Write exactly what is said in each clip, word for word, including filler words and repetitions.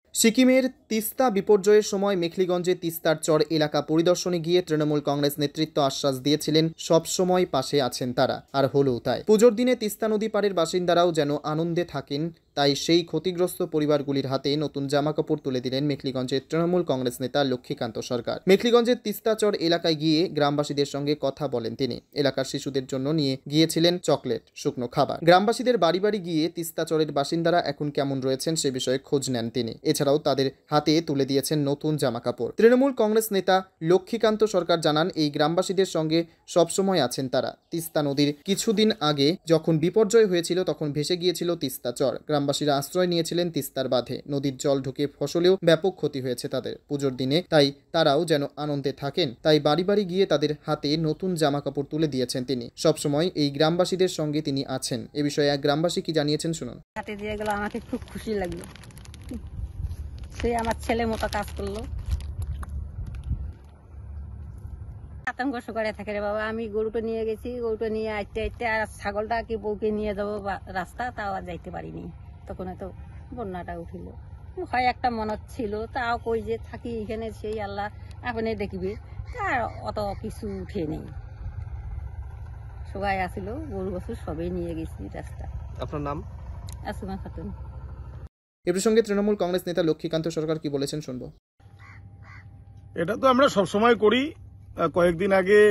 সিকিমের তিস্তা বিপর্যয়ের সময় মেখলিগঞ্জে তিস্তার চর এলাকা পরিদর্শনে গিয়ে তৃণমূল কংগ্রেস নেতৃত্ব আশ্বাস দিয়েছিলেন সব সময় পাশে আছেন তারা, আর হলো তাই। পুজোর দিনে তিস্তা নদী পাড়ের বাসিন্দারাও যেন আনন্দে থাকেন, তাই সেই ক্ষতিগ্রস্ত পরিবারগুলির হাতে নতুন জামাকাপড় তুলে দিলেন মেখলিগঞ্জের তৃণমূল কংগ্রেস নেতা লক্ষ্মীকান্ত সরকার। মেখলিগঞ্জের তিস্তাচর এলাকায় গিয়ে গ্রামবাসীদের সঙ্গে কথা বলেন তিনি। এলাকার শিশুদের জন্য নিয়ে গিয়েছিলেন চকলেট, শুকনো খাবার। গ্রামবাসীদের বাড়ি বাড়ি গিয়ে তিস্তাচরের বাসিন্দারা এখন কেমন রয়েছেন সে বিষয়ে খোঁজ নেন তিনি। এছাড়াও তাদের হাতে তুলে দিয়েছেন নতুন জামাকাপড়। তৃণমূল কংগ্রেস নেতা লক্ষ্মীকান্ত সরকার জানান, এই গ্রামবাসীদের সঙ্গে সবসময় আছেন তারা। তিস্তা নদীর কিছুদিন আগে যখন বিপর্যয় হয়েছিল তখন ভেসে গিয়েছিল তিস্তাচর। গ্রামবাসীরা আশ্রয় নিয়েছিলেন তিস্তার বাঁধে। নদীর জল ঢুকে ফসলেও ব্যাপক ক্ষতি হয়েছে তাদের। পুজোর দিনে তাই তারাও যেন আনন্দে থাকেন, তাই বাড়ি বাড়ি গিয়ে তাদের হাতে নতুন জামা কাপড় তুলে দিয়েছেন তিনি। সবসময় এই গ্রামবাসীদের সঙ্গে তিনি আছেন। এ বিষয়ে এক গ্রামবাসী কি জানিয়েছেন শুনুন। হাতে দিয়ে গেল, আমাকে খুব খুশি লাগলো। সে আমার ছেলে মতো কাজ করলো। আতঙ্ক করে থাকে রে বাবা। আমি গরুটা নিয়ে গেছি, গরুটা নিয়ে আইতে আইতে আর ছাগলটা কি বউকে নিয়ে যাবো রাস্তা, তাও আর যাইতে পারিনি। তখন তো বন্যাটা উঠিল। হয় একটা মনে ছিল, তাও কই যে থাকি এখানে, সেই আল্লাহ আপনি দেখবে, তার অত কিছু উঠে নেই। সবাই আসিল, গরু বছর সবাই নিয়ে গেছি রাস্তা। আপনার নাম? আসুমা খাতুন। এ প্রসঙ্গে তৃণমূল কংগ্রেস নেতা লক্ষ্মীকান্ত সরকার কি বলেছেন শুনবো। এটা তো আমরা সবসময় করি। কয়েকদিন আগে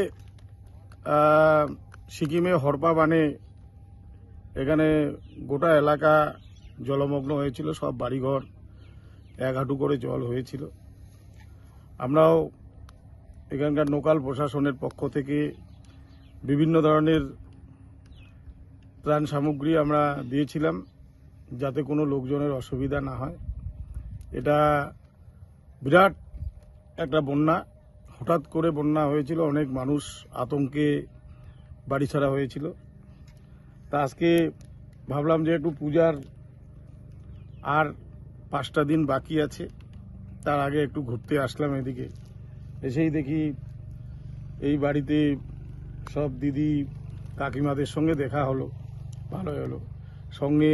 সিকিমে হরপা বানে এখানে গোটা এলাকা জলমগ্ন হয়েছিল, সব বাড়িঘর এক হাঁটু করে জল হয়েছিল। আমরাও এখানকার লোকাল প্রশাসনের পক্ষ থেকে বিভিন্ন ধরনের ত্রাণ সামগ্রী আমরা দিয়েছিলাম, যাতে কোনো লোকজনের অসুবিধা না হয়। এটা বিরাট একটা বন্যা, হঠাৎ করে বন্যা হয়েছিল, অনেক মানুষ আতঙ্কে বাড়ি ছাড়া হয়েছিল। তা আজকে ভাবলাম যে একটু পূজার আর পাঁচটা দিন বাকি আছে, তার আগে একটু ঘুরতে আসলাম এদিকে। এসেই দেখি এই বাড়িতে সব দিদি কাকিমাদের সঙ্গে দেখা হলো, ভালো হলো। সঙ্গে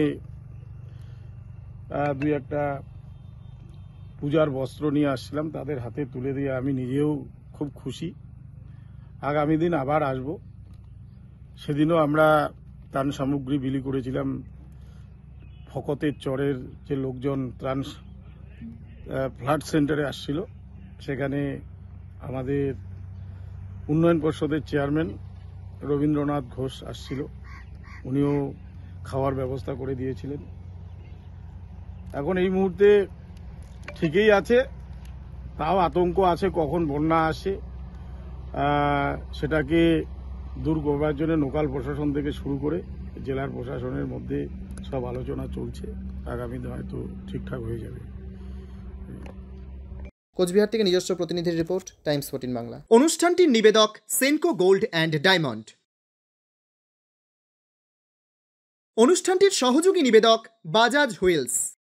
দুই একটা পূজার বস্ত্র নিয়ে আসছিলাম, তাদের হাতে তুলে দিয়ে আমি নিজেও খুব খুশি। আগামী দিন আবার আসব। সেদিনও আমরা ত্রাণ সামগ্রী বিলি করেছিলাম। ফকতের চরের যে লোকজন ত্রাণ ফ্লাড সেন্টারে আসছিল, সেখানে আমাদের উন্নয়ন পর্ষদের চেয়ারম্যান রবীন্দ্রনাথ ঘোষ আসছিল, উনিও খাওয়ার ব্যবস্থা করে দিয়েছিলেন। এখন এই মুহূর্তে ঠিকই আছে, তাও আতঙ্ক আছে কখন বন্যা আসে, সেটাকে দূর করবার জন্য লোকাল প্রশাসন থেকে শুরু করে জেলার প্রশাসনের মধ্যে সব আলোচনা চলছে। আগামী দিন হয়তো ঠিকঠাক হয়ে যাবে। কোচবিহার থেকে নিজস্ব প্রতিনিধির রিপোর্ট, টাইমস ফোরটিন বাংলা। অনুষ্ঠানটির নিবেদক সেনকো গোল্ড অ্যান্ড ডায়মন্ড। অনুষ্ঠানটির সহযোগী নিবেদক বাজাজ হুইলস।